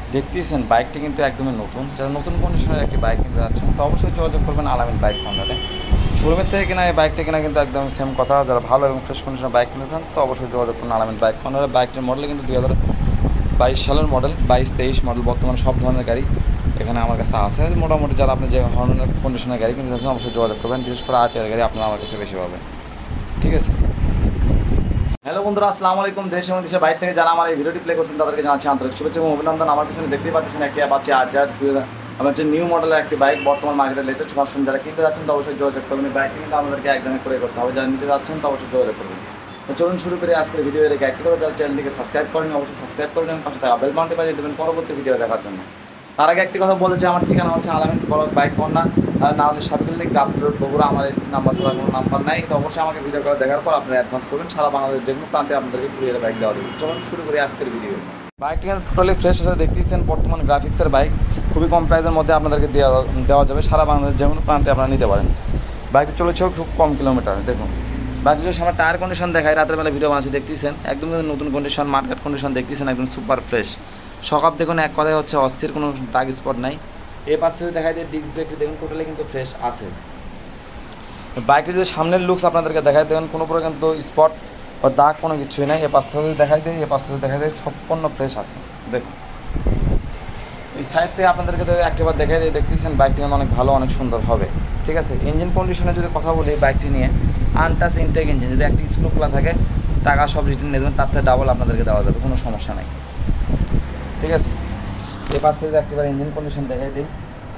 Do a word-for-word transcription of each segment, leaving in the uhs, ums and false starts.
দেখতেছেন বাইকটি কিন্তু একদমই নতুন, যারা নতুন কন্ডিশনের একটি বাইক কিনতে যাচ্ছেন তো অবশ্যই যোগাযোগ করবেন আলামিন বাইক কর্নারে। শোরুমের থেকে কেনা এই বাইকটা কেনা কিন্তু একদম সেম কথা, যারা ভালো এবং ফ্রেশ কন্ডিশনের বাইক কিনতে চান তো অবশ্যই যোগাযোগ করুন আলামিন বাইক কর্নারে। বাইকটির মডেল কিন্তু দুই হাজার বাইশ সালের মডেল, বাইশ তেইশ মডেল বর্তমানে সব ধরনের গাড়ি এখানে আমার কাছে আছে। মোটামুটি যারা আপনি যে ধরনের কন্ডিশনের গাড়ি কিনতে চাচ্ছেন অবশ্যই যোগাযোগ করবেন, বিশেষ করে আরটিআর গাড়ি আপনারা আমার কাছে বেশি পাবেন। ঠিক আছে। হ্যালো বন্ধুরা, আসসালামু আলাইকুম। দেশ এবং দেশের বাইরে থেকে যারা আমার এই ভিডিওটি প্লে করছেন তাদেরকে জানাচ্ছি আন্তরিক শুভেচ্ছা এবং অভিনন্দন। আমার পিছনে দেখতেই পাচ্ছেন একটি অ্যাপাচি আরটিআর, আমার হচ্ছে নিউ মডেলের একটি বাইক, বর্তমান মার্কেটে লেটেস্ট ভার্সন। যারা কিনতে যাচ্ছেন তো অবশ্যই যোগাযোগ করবেন। এই বাইকটি কিন্তু আমাদেরকে একদমে করে করতে হবে, যারা নিতে যাচ্ছেন তো অবশ্যই যোগাযোগ করবেন। তো চলুন শুরু করে আজকের ভিডিও। এর একটি কথা, যারা চ্যানেলটিকে সাবস্ক্রাইব করেন অবশ্যই সাবস্ক্রাইব করে নেন, পাশে থাকা বেল বাটনটি বাজিয়ে দেবেন পরবর্তী ভিডিও দেখার জন্য। তার আগে একটি কথা বলতে চাই, আমার ঠিকানা হচ্ছে আলামিন বাইক কর্নার, না হলে সাবিকুল লিঙ্ক আপলোড বগুড়া। আমার এই নাম্বার ছাড়া কোনো নাম্বার নাই, তো অবশ্যই আমাকে ভিডিও করে দেখার পর আপনারা অ্যাডভান্স করবেন। সারা বাংলাদেশ যে কোনো প্রান্তে আপনাদেরকে কুরিয়ারে বাইক দেওয়া দেবে। চলুন শুরু করি আজকের ভিডিও। বাইকটি কিন্তু টোটালি ফ্রেশ আছে, দেখতেছেন বর্তমান গ্রাফিক্সের বাইক, খুবই কম প্রাইসের মধ্যে আপনাদেরকে দেওয়া দেওয়া যাবে। সারা বাংলাদেশ যে কোনো প্রান্তে আপনারা নিতে পারেন। বাইকটি চলেছেও খুব কম কিলোমিটার। দেখুন বাইকটি যদি আমার টায়ার কন্ডিশন দেখায়, রাতের বেলা ভিডিও বানাচ্ছি দেখতেছেন একদম নতুন কন্ডিশন, মার্কেট কন্ডিশন দেখতেছেন একদম সুপার ফ্রেশ। সকাপ দেখুন এক কথায় হচ্ছে অস্থির, কোনো দাগ স্পট নাই। এই পাশে যদি দেখাই দিয়ে ডিস্ক ব্রেকটি দেখুন টোটালি কিন্তু ফ্রেশ আছে। বাইকটি যদি সামনের লুকস আপনাদেরকে দেখাই দেবেন, কোনো প্রকার কিন্তু স্পট বা দাগ কোনো কিছুই নাই। এ পাশ থেকে যদি দেখাই দেয়, এ পাশ থেকে দেখাই দেয়, সম্পূর্ণ ফ্রেশ আছে। দেখুন এই সাইড থেকে আপনাদেরকে একটিবার দেখাই দিয়ে দেখতেছেন বাইকটি অনেক ভালো, অনেক সুন্দর হবে। ঠিক আছে। ইঞ্জিন কন্ডিশনে যদি কথা বলি, বাইকটি নিয়ে আনটাচ ইনটেক ইঞ্জিন, যদি একটি স্ক্রু খোলা থাকে টাকা সব রিটার্ন নিয়ে দেবেন, তার থেকে ডাবল আপনাদেরকে দেওয়া যাবে, কোনো সমস্যা নাই। ঠিক আছে। এই পাশ থেকে একটিবার ইঞ্জিন কন্ডিশন দেখাই দিই,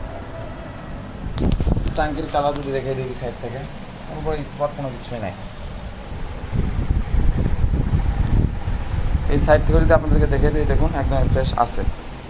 ট্যাঙ্কির কালার যদি দেখাই দিই সাইড থেকে, কোনো বড় স্পট কোনো কিছুই নাই। এই সাইড থেকে যদি আপনাদেরকে দেখে দিই, দেখুন একদম ফ্রেশ আছে।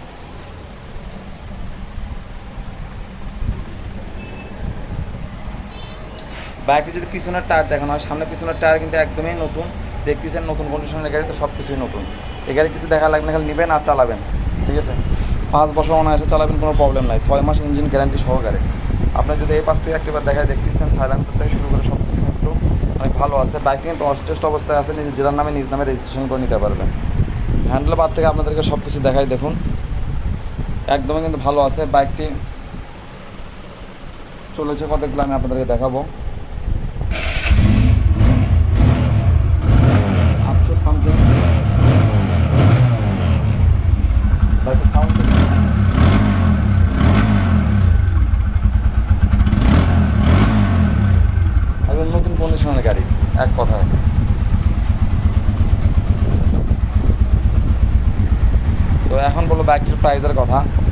বাইকটি যদি পিছনের টায়ার দেখানো হয়, সামনে পিছনের টায়ার কিন্তু একদমই নতুন, দেখতেছেন নতুন কন্ডিশনের গাড়ি, তো সব কিছুই নতুন। এই গাড়ি কিছু দেখা লাগবে না, খালি নেবেন আর চালাবেন। ঠিক আছে। পাঁচ বছর অনায়াসে চালাবেন, কোনো প্রবলেম নাই। ছয় মাস ইঞ্জিন গ্যারান্টি সহকারে। আপনার যদি এই পাশ থেকে একটিবার দেখায়, দেখতেছেন সাইলেন্সার থেকে শুরু করে সব কিছু কিন্তু অনেক ভালো আছে। বাইকটি কিন্তু অস্টেস্ট অবস্থায় আছে, নিজের জেলার নামে নিজ নামে রেজিস্ট্রেশন করে নিতে পারবেন। হ্যান্ডেল বার থেকে আপনাদেরকে সব কিছু দেখাই দেখুন, একদমই কিন্তু ভালো আছে। বাইকটি চলেছে কতগুলো আমি আপনাদেরকে দেখাবো। আটশো সামথিং বাইকের সাউন্ড একদম নতুন কন্ডিশনের গাড়ি এক কথায়। তো এখন বলবো বাইকটির প্রাইসের কথা।